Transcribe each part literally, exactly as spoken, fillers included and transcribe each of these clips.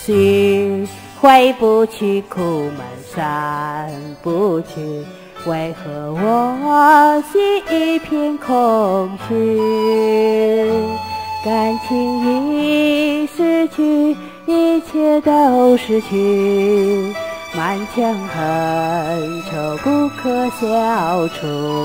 去，回不去，苦闷散不去，为何我心一片空虚？感情已失去，一切都失去，满腔恨愁不可消除。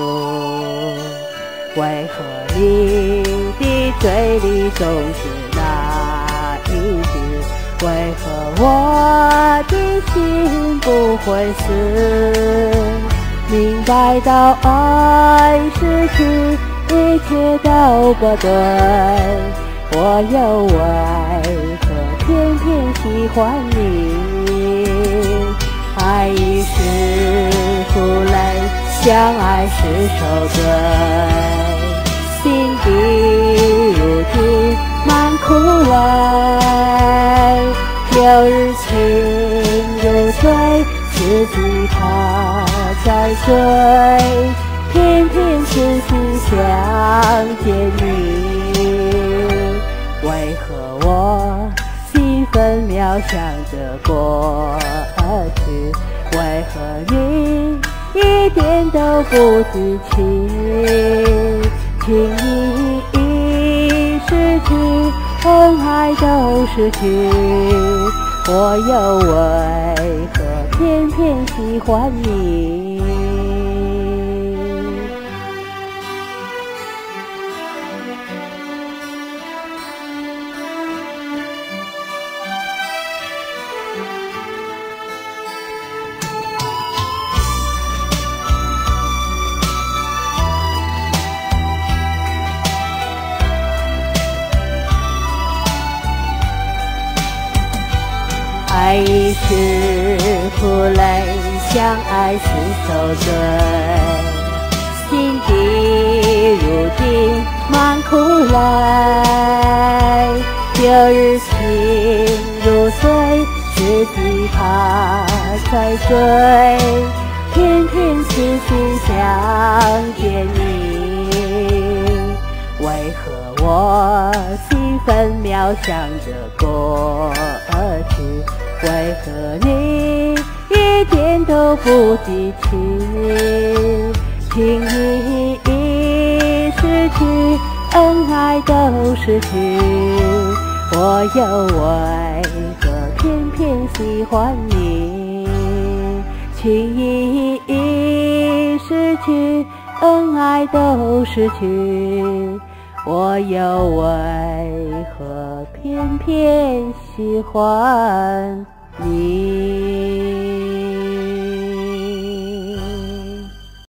为何你的嘴里总是那一句？为何我的心不会死？明白到爱失去，一切都不对，我又为何偏偏喜欢你？爱已是负累，相爱是受罪，心底如今满苦味。旧日情如水，自己怕再追，偏偏痴心想见你。为何我心分秒想着过去？为何你一点都不记起？情谊已失去，恩爱都失去，我又为何偏偏喜欢你？爱已是负累，相爱是受罪，心底如今满苦泪。旧日情如水，自己怕再追，偏偏痴心想见你。为何我心分秒想着过去？为何你一点都不记起？情谊已失去，恩爱都失去，我又为何偏偏喜欢你？情谊已失去，恩爱都失去，我又为何偏偏喜欢你？